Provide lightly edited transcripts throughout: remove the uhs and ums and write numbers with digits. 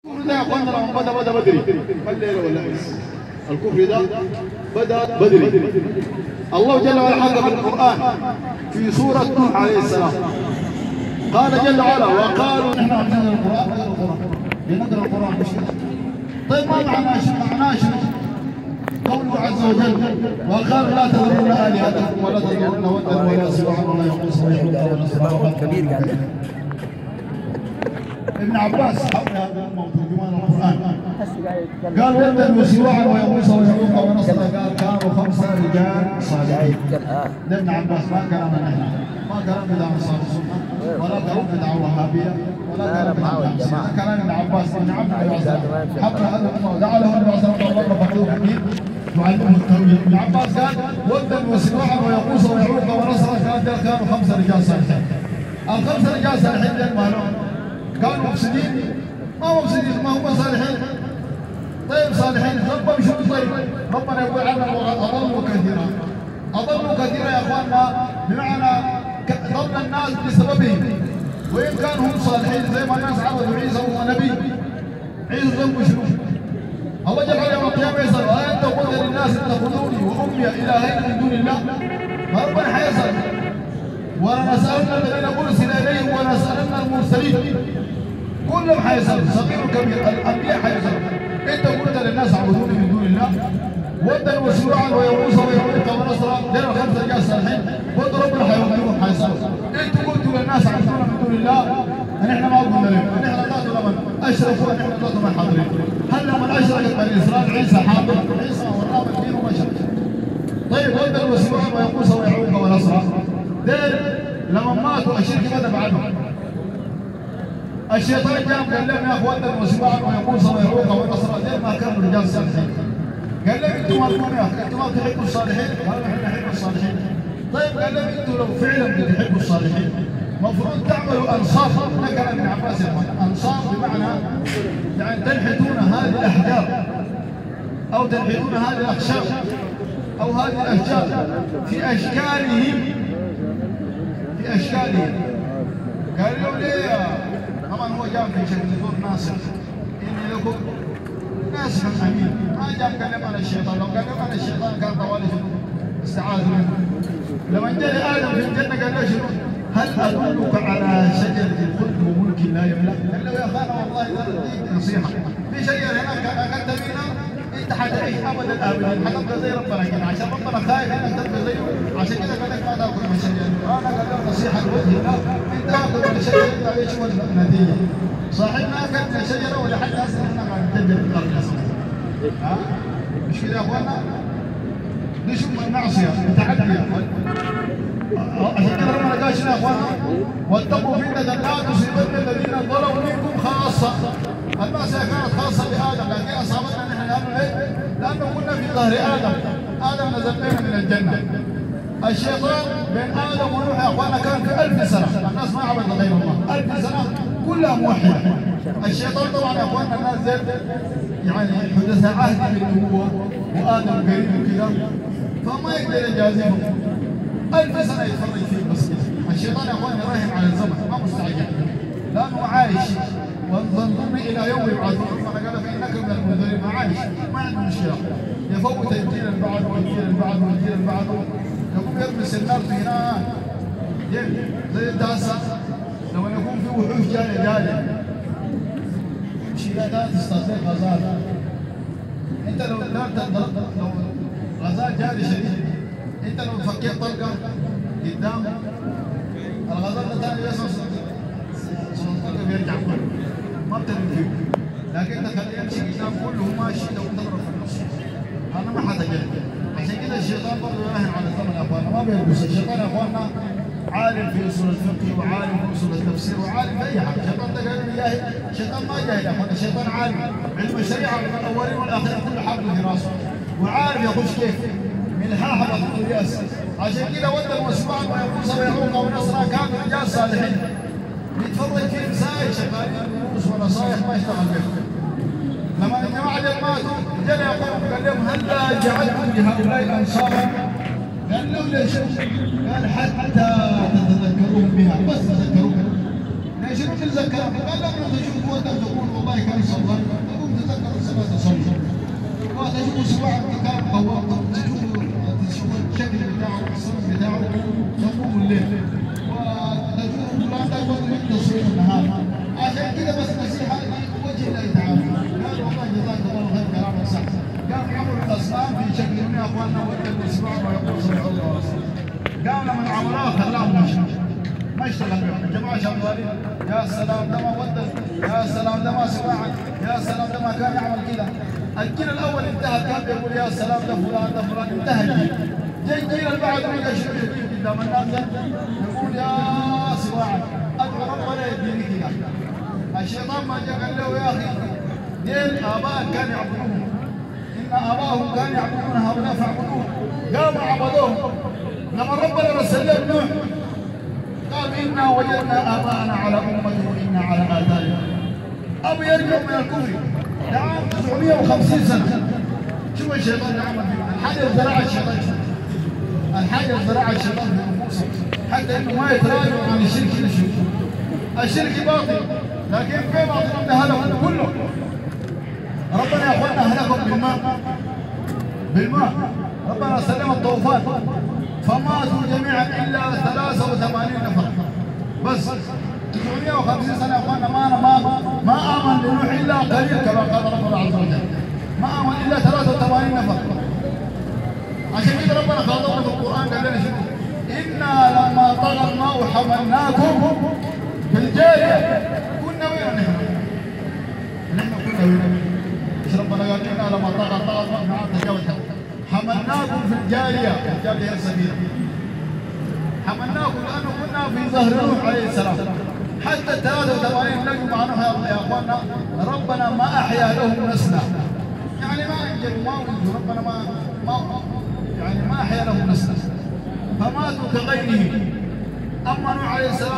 الكفر ده يا اخوانا لما بدا بدري، ما الليله ولا امس. الكفر ده بدا بدري. الله جل وعلا حكى في القران في سوره نوح عليه السلام، قال جل وعلا: وقالوا نحن انزلنا القران غير القران لنقرا القران مش كده. طيب ما معناه شنو؟ قوله عز وجل: وقالوا لا تذرون الهتكم ولا تذرون ودا ولا سواعا ولا يغوص ويعوق ونسرا كبير. قال ابن عباس هذا ترجمان القران قال: ودا وسواعا ويغوص ويعوق ونسرا، قال كانوا 5 رجال صالحين. ابن عباس ما كلامنا نحن، ما كلام بدعوة انصار السنه ولا كلام بدعوة وهابيه ولا كلام بدعوة، كلام ابن عباس. ابن عباس حتى هذا جعله النبي صلى الله عليه وسلم فقير حكيم يعلمه التوحيد. ابن عباس قال: ودا وسواعا ويغوص ويعوق ونسرا، كانوا 5 رجال صالحين. ال5 رجال صالحين دول مالهم؟ كانوا مفسدين؟ ما مفسدين، ما هم صالحين. طيب صالحين ربهم شو؟ طيب ربنا يقول عنهم اضلوا كثيرا. اضلوا كثيرا يا اخواننا بمعنى ضل الناس بسببهم، وان كانوا هم صالحين زي ما الناس عبدوا عيسى وهو نبي. عيسى ذنبه شنو؟ الله جل وعلا يوم القيامه يسال: أأنت قلت للناس اتخذوني وامي الهين من دون الله؟ فربنا حيسال: ولنسالن الذين ارسل اليهم ولنسالن المرسلين. كلهم حيسالوا، صغير وكبير، الانبياء حيسالوا: انت قلت للناس اعبدوني من دون الله؟ ودا وسواعا ويغوص ويعوق ونسرا، دول ال5 رجال صالحين، برضه ربنا حيوقفهم حيسالوا: انتوا قلتوا للناس اعبدونا من دون الله؟ نحن ما قلنا لهم، نحن ذاتنا من اشركوا، نحن ذاتنا من حاضرين. هل لما اشركت بني اسرائيل عيسى حاضر؟ عيسى وراه الدين ومشى. طيب ودا وسواعا ويغوص ويعوق ونسرا، دول لما ماتوا الشرك بدا بعدهم. الشيطان جاء قال لهم: يا اخوان ودا وسواعا ويغوص ويعوق ونسرا، دول ما كانوا رجال صالحين. قال لهم: انتم مالكم يا اخي؟ انتم ما بتحبوا الصالحين؟ قالوا: نحن نحب الصالحين. طيب قال لهم: انتم لو فعلا بتحبوا الصالحين المفروض تعملوا انصاف. ده كلام ابن عباس يا اخوان. انصاف بمعنى يعني تنحتون هذه الاحجار او تنحتون هذه الاخشاب او هذه الاشجار في اشكالهم، في اشكالهم. قال لهم: ليه؟ طبعا هو جاء في شكل نور ناصر، اني لكم ناصح امين. ما جاء كلم عن الشيطان، لو كلم عن الشيطان كان طوالي استعاذ منه. لما جاء لادم في الجنه قال له: شنو؟ هل ادلك على شجره الخلد وملك لا يبلى؟ قال له: يا خالة والله اديك نصيحه، في شجره هناك اكلت منها انت حتعيش ابد الابدين، حتبقى زي ربنا كده، عشان ربنا خايف انك تبقى زيه، عشان كده قال لك ما تاكل من الشجره. انا قال له نصيحه لوجه الله: انت تاكل من الشجره انت عليك شو النتيجه؟ صاحبنا اكل من الشجره ولحد هسه احنا قاعد نجدد في الارض. ها؟ مش كده يا اخوانا؟ دي شو المعصيه التعدي يا اخوان. عشان كده ربنا قال شنو يا اخوانا؟ واتقوا فتنه لا تصيبن الذين ظلموا منكم خاصه. المعصيه كانت خاصه بادم، لكن اصابتنا نحن لانه ايه؟ لانه كنا في ظهر ادم نزل بنا من الجنه. الشيطان بين ادم ونوح يا اخوانا كان في 1000 سنه، الناس ما عبدت غير الله، 1000 سنه كلها موحده. الشيطان طبعا يا اخوانا الناس زي يعني حدث عهد بالنبوه وادم قريب وكذا، فما يقدر يجازيهم. 1000 سنه يتفرج فيه بس كده. الشيطان يا اخواني راهن على الزمن، ما مستعجل، لانه عايش. وانظرني الى يوم يبعثون، فانا قال: فانك من المنذرين. ما عايش، ما عنده مشكله، يفوت الجيل اللي بعده والجيل اللي بعده والجيل اللي بعده، يقوم يرمس النار في هناك زي الداسه. لما يكون في وحوش جايه شيلاتات تصطاد غزال، انت لو غزال جاري شديد، انت لو فكيت طلقه قدام الغزال ده ثاني يصل الطلقه بيرجع كله، ما بترمي فيه. لكن انت خليه يمشي قدام كله ماشي لو تضرب في النص، انا ما حتجلد. عشان كده الشيطان برضه يراهن على الزمن يا اخوانا، ما بيلبس. الشيطان يا اخوانا عالم في اصول الفقه وعالم في اصول التفسير وعالم في اي حاجه. الشيطان ده قال جاهل، الشيطان ما جاهل يا اخوانا، الشيطان عالم، علم الشريعه من الاولين والاخرين كل حبل في راسه، وعارف يخش كيف من حاحه مطلوب الياس. عشان كده ودا وسواعا ويغوص ويعوق ونسرا كانوا رجال صالحين. يتفرج فيهم ساي شغالين دروس ونصائح ما يشتغل بهم. لما الجماعه دول ماتوا جاء يعقوب قال لهم: هلا جعلتم لهؤلاء انصارا؟ قال لهم: ليش؟ قال: حتى تتذكرون بها، بس تذكرون. ليش تتذكرون؟ قال لهم: تشوفوا ودا تقول والله كان صلى ما تصلي. وتشوفوا سواء كان قوامكم تشوفوا الشكل بتاعه الصوت بتاعه تقوموا الليل وتشوفوا لا تقوموا يتصلوا النهار. عشان كذا بس نصيحه وجه الله تعالى. قال والله جزاك الله خير كلامك صح. قام عملوا الاصنام في شكل من اخواننا ودوا الاسبوع ويقول صلى الله عليه وسلم. قام لما عملوها خلاهم ما اشتغل بهم. الجماعه شغالين يا سلام ده ما ودل، يا سلام ده ما سماعه، يا سلام ده ما كان يعمل كذا. الجيل الاول انتهى كان يقول يا سلام ده فلان ده فلان انتهى الجيل. جاي الجيل اللي بعده بقى يشوف قدام الناس يقول يا سماعه ادعو ربنا يديني كذا. الشيطان ما جاء قال له يا اخي دين ابائك كانوا يعبدونهم، ان ابائهم كانوا يعبدون هؤلاء فاعبدوهم. قاموا عبدوهم. لما ربنا رسل لهم نوح قال انا وجدنا اباءنا على امه وانا على اثارهم. ابو يرجع من الكفر لعام 950 سنه. شوف الشيطان عمل فيه الحاجه زرع الشيطان، الحاجه زرع الشيطان في نفوسهم حتى انه ما يتراجعوا عن الشرك للشرك. الشرك باطل لكن كيف باطل ده هلكوا كله. ربنا يا اخوانا هلكهم بالماء. ربنا سلم الطوفان فماتوا جميعا الا 83 نفر بس. 950 سنه يا اخوانا ما امن لنوح الا قليل كما قال ربنا عز وجل. ما امن الا 83 نفر. عشان كده ربنا خاطبنا في القران قال لنا شنو؟ انا لما طغى الماء حملناكم في الجاريه. كنا وين نحن؟ نحن كنا وين؟ ايش ربنا قال انا لما طغى الماء نعم تجاوزها. حملناكم في الجاريه، الجاريه هي السفينه. حملناكم لانه كنا في ظهر نوح عليه السلام. حتى 83 نجم مع نوح يا اخواننا ربنا ما احيا لهم نسلا. يعني ما انجلوا ما ولدوا ربنا ما يعني ما احيا لهم نسلا. فماتوا كغيره. اما نوح عليه السلام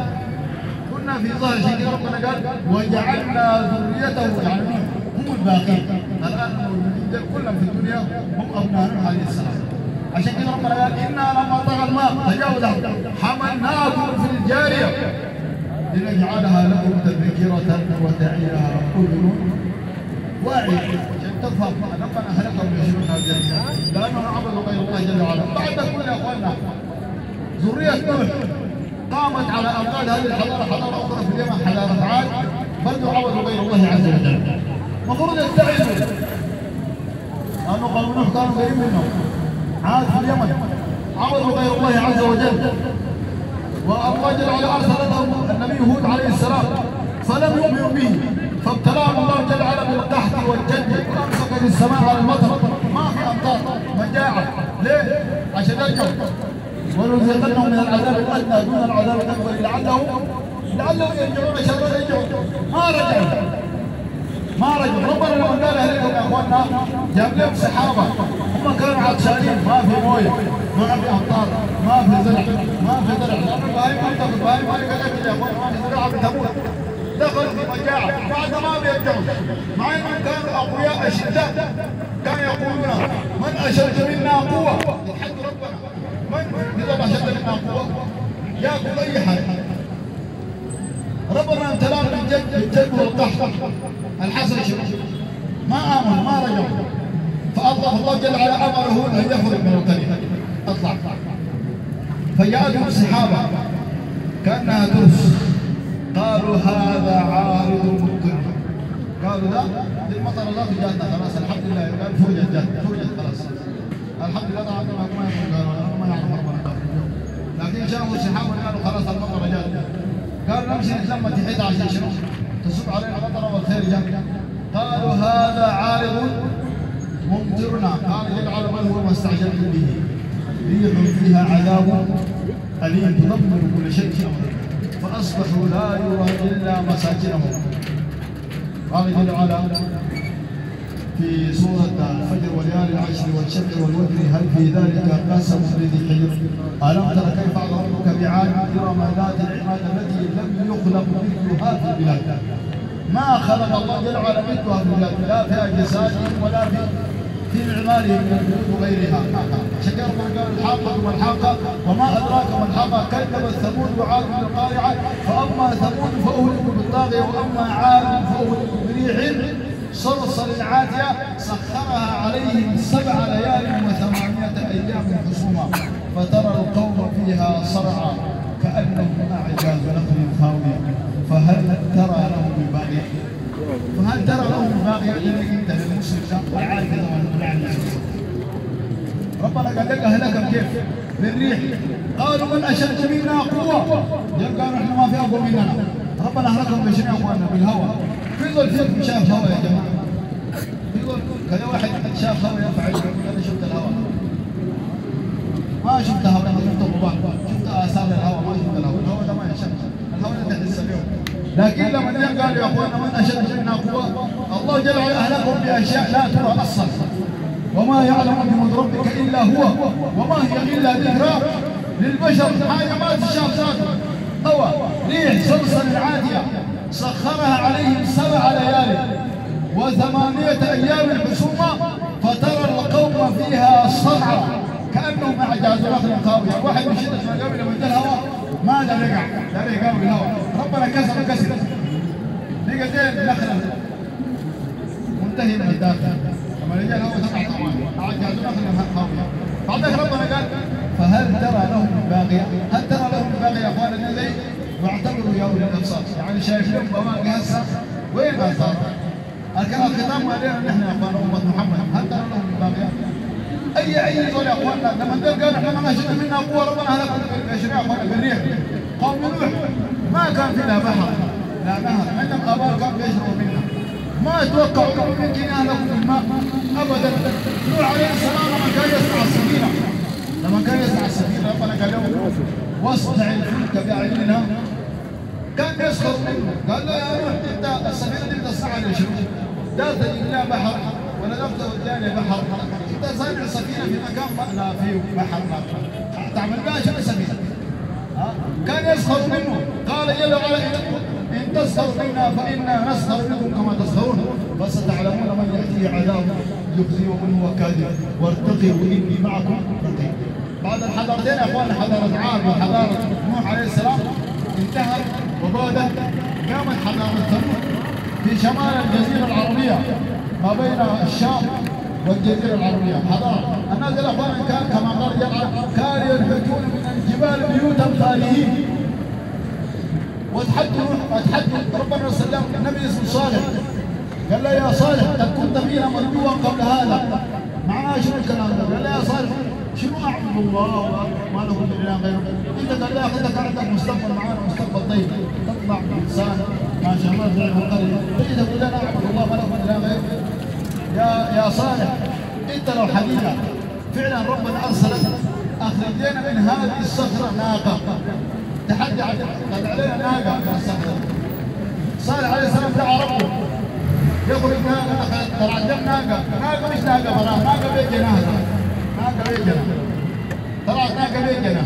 كنا في ظهر شيء ربنا قال وجعلنا ذريته يعني هم الباقين. الان الموجودين كلهم في الدنيا هم ابناء نوح عليه السلام. عشان كده ربنا قال انا لما طغى الماء تجاوزه حملناكم في الجاريه لنجعلها لكم تذكرة وتعيها أذن واعية. عشان تفهم ربنا خلقهم يشركون الجنة لأنهم عبدوا غير الله جل وعلا. بعد كل يا اخواننا ذرية نوح قامت على أنقاض هذه الحضارة حضارة أخرى في اليمن حضارة عاد برضو عبدوا غير الله عز وجل. المفروض يستعيذوا لأنه قوم نوح كانوا قريب منهم. عاد في اليمن عبدوا غير الله عز وجل. والله جل وعلا ارسل لهم النبي هود عليه السلام فلم يؤمنوا به فابتلاهم الله جل وعلا بالقحط والجد وامسك السماء على المطر ما في امطار مجاعه. ليه؟ عشان يرجعوا. ونذيقنهم من العذاب الادنى دون العذاب الاكبر لعلهم يرجعون. عشان يرجعوا ما رجعوا. ربنا لما قال عليكم يا اخواننا جاب لهم سحابه. هم كانوا عطشانين ما في مويه ما في امطار ما في زرع لانه البهايم ما تاكل. البهايم ما لقى اكل يا اخوان ما في زراعه بتموت. دخلوا في مجاعه بعد ما بيرجعوا مع انهم كانوا اقوياء اشداء. كانوا يقولون من اشد منا قوه يتحدى ربنا. من اذا اشد منا قوه ياكل اي حاجه. ربنا امتلاهم بالجد والقحط. الحسن شنو؟ ما امنوا ما رجعوا. فالله جل وعلا امره ان يخرج من القريه. اطلع فجاءتهم سحابه كانها ترس. قالوا هذا عارض ممطرنا. قالوا لا المطر لا جاتنا خلاص الحمد لله. قال فرجت خلاص الحمد لله. طبعا ما يعرف ربنا لكن شافوا السحابه قالوا خلاص المطر جات. قالوا نمشي نتلم تحت عشان شنو؟ تصب علينا المطر والخير جاء. قالوا هذا عارض ممطرنا. قال جل وعلا بل هو ما استعجلتم به ريح فيها عذاب أليم تدمر كل شيء فأصبحوا لا يرى إلا مساكنهم. قال جل وعلا في سورة الفجر وليالي العشر والشفع والوتر هل في ذلك قسم لذي حجر ألم تر كيف فعل ربك بعاد إرم ذات العماد التي لم يخلق مثلها في البلاد. ما خلق الله جل وعلا مثلها في البلاد لا في أجسادهم ولا في معمارهم من البيوت وغيرها. شكر من قال الحاقة ما الحاقة وما أدراك ما الحاقة. كذبت ثمود وعاد بالقارعة فأما ثمود فأهلكوا بالطاغية وأما عاد فأهلكوا بريح صرصر العاتية سخرها عليهم 7 ليال و8 أيام حسوما فترى القوم فيها صرعى كأنهم أعجاز نخل خاوية فهل ترى لهم من باقية؟ فهل ترى لهم من باقية؟ أنت للمسلم والعاقل والمعنى. ربنا قال لك أهلكم كيف؟ بالريح. قالوا من أشد منا قوة؟ قالوا احنا ما في أقوى مننا. ربنا أهلكهم بشنو يا أخواننا؟ بالهواء. في ظل فيكم شاف هواء يا جماعة. في ظل كذا واحد شاف هواء يفعل أنا شفت الهواء. ما شفت هواء، أنا شفت غبار، شفت آثار الهواء، ما شفت الهواء. الهواء ده ما ينشق، الهواء ده تحت السبيل. لكن لما جاء قالوا يا أخواننا من أشد منا قوة؟ الله جل وعلا أهلكهم بأشياء لا ترى أصلا. وما يعلم جنود ربك الا هو وما هي الا ذكرى للبشر. حاجه ما تشاف ذاته. هوى ريح صرصر العاتيه سخرها عليهم 7 ليال و8 ايام حسوما فترى القوم فيها صرعى كانهم اعجاز نخل خاويه. واحد من شده ما قبل لما جاء الهواء ما لا رجع لا يقاوم الهواء. ربنا كسر لقى زين نخله منتهي من الداخل. لما جاء الهواء 7 طوال اعجاز نخل خاويه. بعدك ربنا قال فهل ترى لهم من باقيه؟ هل ترى لهم من باقيه يا اخواننا اللي واعتبروا يا اولي الابصار. يعني شايفين بواقي هسه وين الاثار؟ الختام علينا نحن يا اخوان امه محمد. هل ترى لهم من باقيه؟ اي دول يا اخواننا لما قالوا احنا ما نشد منا قوه ربنا هلكهم يا اخواننا بالريح. قوم نوح ما كان في لا بحر لا نهر، عندهم ابار كانوا يشربوا منها. ما توقعوا انه ممكن يهلكوا بالماء ابدا. نوح عليه السلام لما كان يصنع السفينه ربنا قال له واصنع الفلك باعيننا كان يسخر منه. قال له يا نوح انت السفينه دي تصنعها لشنو؟ لا تجيب لها بحر ولا لا توديها بحر. انت صانع سفينه في مكان لا فيه بحر تعمل بها شنو سفينه؟ كان يسخر منه. قال جل وعلا ان تسخروا منا فانا نسخر منكم كما تسخرون فستعلمون من ياتيه عذاب يخزيه ومن هو كاذب وارتقبوا اني معكم رقيب. بعد الحضارتين يا اخواننا حضاره عاد وحضاره نوح عليه السلام انتهت وبعدت قامت حضاره ثمود في شمال الجزيره العربيه ما بين الشام والجزيره العربيه. حضاره الناس يا اخواننا كان كما قال جل كانوا ينحتون من الجبال بيوتا فارهين وتحدوا ربنا وسلم النبي اسمه صالح قال له يا صالح قد كنت فينا مرجوا قبل هذا. معناه شنو الكلام ده؟ قال له يا صالح شنو اعبد الله ما له من اله غيره؟ انت قال له انت كان عندك مستقبل معنا مستقبل طيب تطلع انسان ما شاء الله زي القريه تجي تقول لنا اعبد الله ما له من اله غيره. يا صالح انت لو حقيقه فعلا ربنا ارسلك اخرجنا من هذه الصخره ناقه تحدي علينا ناقه من الصخره. صالح عليه السلام دعا ربه يخرج ناقه طلع دم ناقه مش ناقه براه ناقه بيت جناح ناقه بيت جناح طلعت ناقه بيت جناح.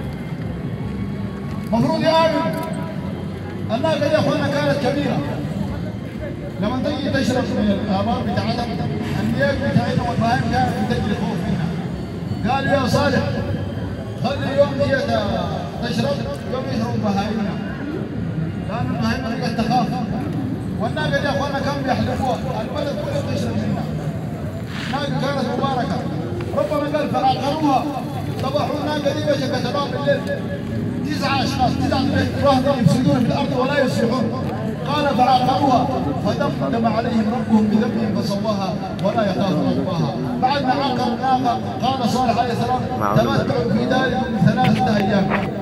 المفروض يآمن. الناقه دي يا اخوانا كانت كبيره لما تجي تشرب من الابار بتاعتها النياق بتاعتها والبهائم كانت تجري خوف منها. قالوا يا صالح خلي اليوم دي تشرب يوم يشرب بهائمنا لان البهائم قد تخاف. والناقه دي يا اخوانا كانوا بيحلفوها البلد كله تشرب منها. ناقه كانت مباركه. ربنا قال فعقروها ذبحوا الناقه دي باش قتلوها بالليل 9 اشخاص 9 رهطا يفسدون في الارض ولا يصلحون. قال فعقروها فدمدم عليهم ربهم بذنبهم فسواها ولا يخاف عقباها. بعد ما عقروا الناقه قال صالح عليه السلام تمتعوا في داركم 3 ايام